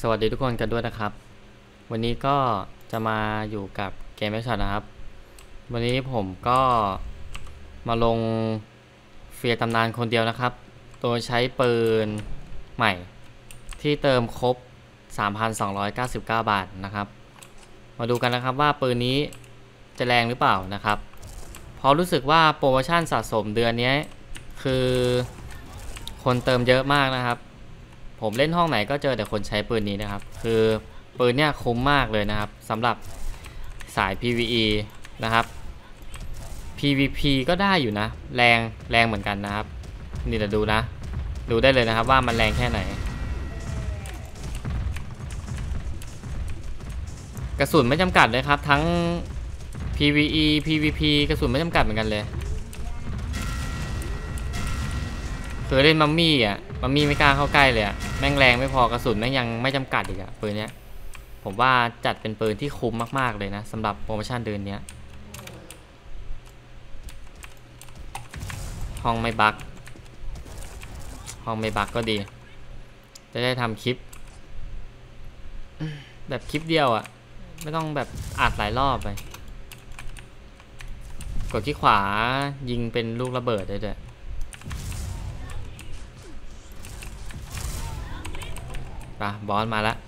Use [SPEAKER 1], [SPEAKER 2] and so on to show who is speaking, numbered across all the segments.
[SPEAKER 1] สวัสดีทุกคนกันด้วยนะครับวันนี้ก็จะมาอยู่กับเกมแมชช็อตนะครับวันนี้ผมก็มาลงเฟียร์ตำนานคนเดียวนะครับโดยใช้ปืนใหม่ที่เติมครบ 3,299 บาทนะครับมาดูกันนะครับว่าปืนนี้จะแรงหรือเปล่านะครับเพราะรู้สึกว่าโปรโมชั่นสะสมเดือนนี้คือคนเติมเยอะมากนะครับผมเล่นห้องไหนก็เจอแต่คนใช้ปืนนี้นะครับคือปืนเนี่ยคุ้มมากเลยนะครับสำหรับสาย PVE นะครับ PVP ก็ได้อยู่นะแรงเหมือนกันนะครับนี่เราดูนะดูได้เลยนะครับว่ามันแรงแค่ไหนกระสุนไม่จำกัดเลยครับทั้ง PVE PVP กระสุนไม่จำกัดเหมือนกันเลยคือเล่นมัมมี่อ่ะมัมมี่ไม่กล้าเข้าใกล้เลยอ่ะแม่งแรงไม่พอกระสุนแม่งยังไม่จำกัดอีกอ่ะปืนเนี้ยผมว่าจัดเป็นปืนที่คุ้มมากๆเลยนะสำหรับโปรโมชั่นเดือนนี้ห้องไม่บั๊กก็ดีจะได้ทำคลิปแบบคลิปเดียวอ่ะไม่ต้องแบบอัดหลายรอบไปกดที่ขวายิงเป็นลูกระเบิดได้ด้วยป่ะบอสมาแล้ว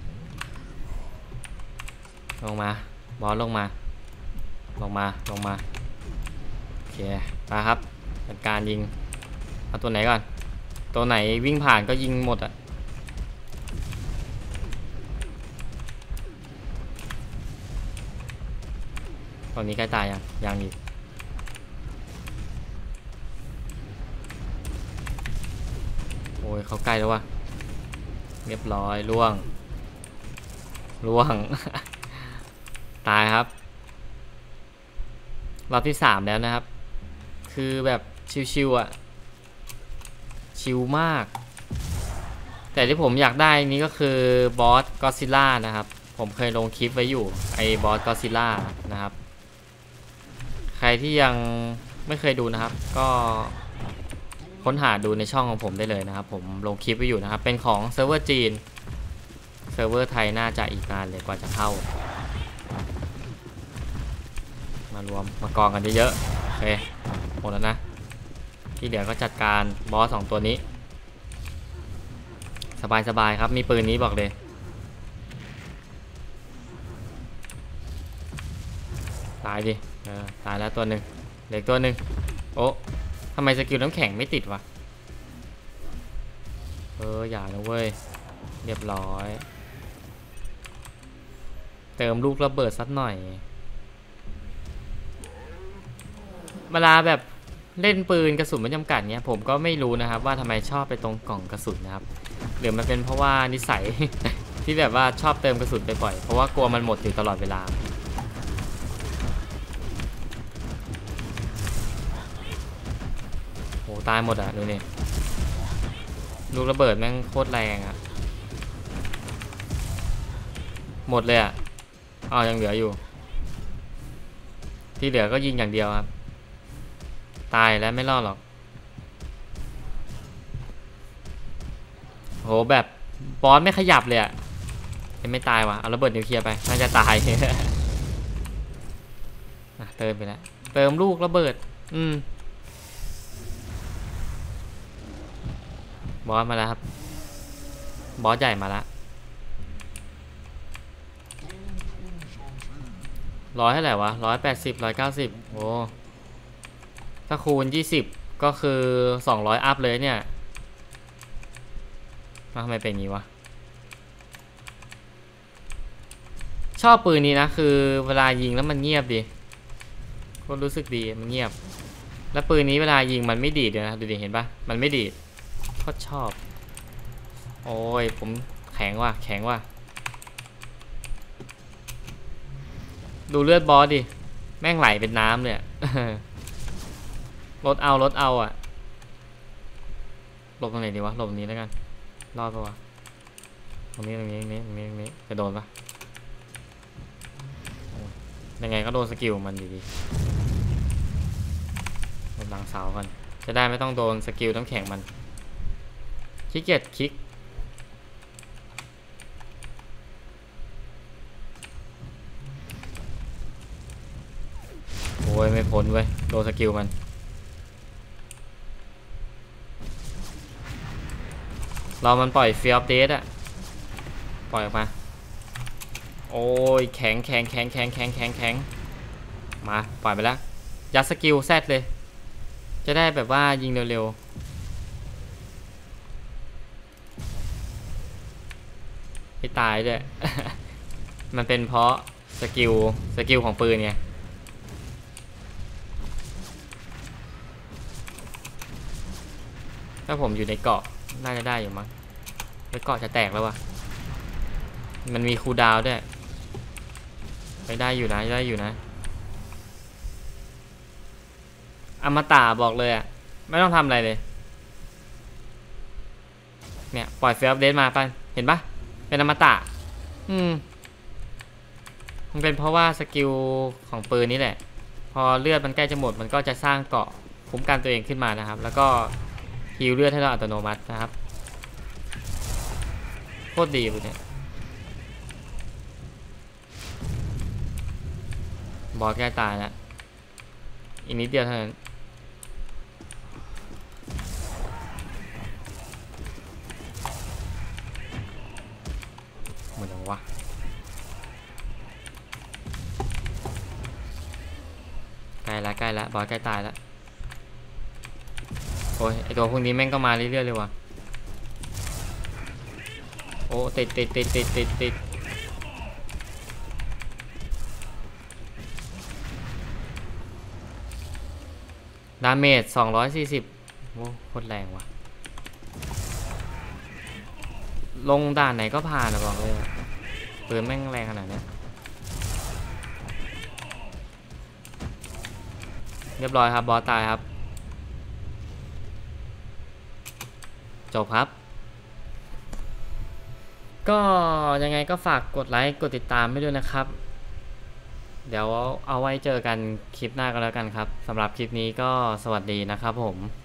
[SPEAKER 1] ลงมาบอสลงมาโอเคมาครับเป็นการยิงเอาตัวไหนก่อนตัวไหนวิ่งผ่านก็ยิงหมดอ่ะตอนนี้ใกล้ตายยังอีกโอ้ยเขาใกล้แล้ววะเรียบร้อยล่วง ตายครับรอบที่3แล้วนะครับคือแบบชิวๆอ่ะชิวมากแต่ที่ผมอยากได้นี้ก็คือบอสก็อดซิลล่านะครับผมเคยลงคลิปไว้อยู่ไอ้บอสก็อดซิลล่านะครับใครที่ยังไม่เคยดูนะครับก็ค้นหาดูในช่องของผมได้เลยนะครับผมลงคลิปไว้อยู่นะครับเป็นของเซิร์ฟเวอร์จีนเซิร์ฟเวอร์ไทยน่าจะอีกนานเลยกว่าจะเข้ามารวมมากองกันเยอะๆโอเคหมดแล้วนะที่เหลือก็จัดการบอส2ตัวนี้สบายครับมีปืนนี้บอกเลยตายดิตายแล้วตัวหนึ่งเหลือตัวหนึ่งโอ้ทำไมสกิลน้ำแข็งไม่ติดวะอย่านะเว้ยเรียบร้อยเติมลูกระเบิดสักหน่อยเวลาแบบเล่นปืนกระสุนไม่จำกัดเนี้ยผมก็ไม่รู้นะครับว่าทำไมชอบไปตรงกล่องกระสุนนะครับหรือมันเป็นเพราะว่านิสัย ที่แบบว่าชอบเติมกระสุนไปบ่อยเพราะว่ากลัวมันหมดอยู่ตลอดเวลาโหตายหมดอ่ะดูนี่ลูกระเบิดแม่งโคตรแรงอ่ะหมดเลยอ่ะยังเหลืออยู่ที่เหลือก็ยิงอย่างเดียวครับตายแล้วไม่รอดหรอกโหแบบบอสไม่ขยับเลยอ่ะไม่ตายวะเอาระเบิดนิวเคลียร์ไปน่าจะตาย เติมไปแล้วเติมลูกระเบิดบอสมาแล้วครับบอสใหญ่มาแล้ว100เท่าไหร่วะ180 190โอ้ถ้าคูณ20ก็คือ200อัพเลยเนี่ยทำไมเป็นอย่างนี้วะชอบปืนนี้นะคือเวลายิงแล้วมันเงียบดีก็รู้สึกดีมันเงียบแล้วปืนนี้เวลายิงมันไม่ดีดเลยนะดูดิเห็นปะมันไม่ดีดก็ชอบโอ้ยผมแข็งว่ะดูเลือดบอสดิแม่งไหลเป็นน้ำเลย รถเอาอ่ะหลบตรงไหนดีวะหลบตรงนี้แล้วกันรอดปะวะตรงนี้จะโดนปะยังไงก็โดนสกิลมันอยู่ดีหลังเสากันจะได้ไม่ต้องโดนสกิลน้ำแข็งมันขี้เกียจคลิกพ้นเว้ยโดนสกิลมันมันปล่อยเฟียร์ออฟเดสอะปล่อยออกมาโอ้ยแข็งมาปล่อยไปแล้วยัดสกิลแซดเลยจะได้แบบว่ายิงเร็วๆให้ตายด้วย มันเป็นเพราะสกิลของปืนไงถ้าผมอยู่ในเกาะน่าจะได้อยู่มั้งไปเกาะจะแตกแล้ววะมันมีคูลดาวน์ด้วยไปได้อยู่นะอมตะบอกเลยอ่ะไม่ต้องทำอะไรเลยเนี่ยปล่อยเฟลอัปเดตมาไปเห็นปะเป็นอมตะมันเป็นเพราะว่าสกิลของปืนนี่แหละพอเลือดมันใกล้จะหมดมันก็จะสร้างเกาะคุ้มกันตัวเองขึ้นมานะครับแล้วก็ฮีลเลือดให้เราอัตโนมัตินะครับโคตรดีเลยเนี่ยบอสใกล้ตายแล้วอีกนิดเดียวเท่านั้นเหมือนวะใกล้ละบอสใกล้ตายแล้วโอ้ยไอตัวพวกนี้แม่งก็มาเรื่อยๆเลยว่ะโอ้ติดดาเมจ240โอ้โคตรแรงว่ะลงด่านไหนก็ผ่านนะบอกเลยปืนแม่งแรงขนาดนี้เรียบร้อยครับบอสตายครับจบครับก็ยังไงก็ฝากกดไลค์กดติดตามให้ด้วยนะครับเดี๋ยวเอาไว้เจอกันคลิปหน้าก็แล้วกันครับสำหรับคลิปนี้ก็สวัสดีนะครับผม